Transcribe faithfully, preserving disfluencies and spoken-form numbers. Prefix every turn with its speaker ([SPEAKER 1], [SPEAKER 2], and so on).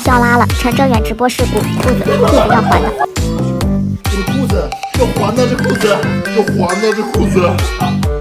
[SPEAKER 1] 掉拉了，陈哲远直播事故，裤子裤子要还的。
[SPEAKER 2] 这裤子要还的，这裤子要还的，这裤子。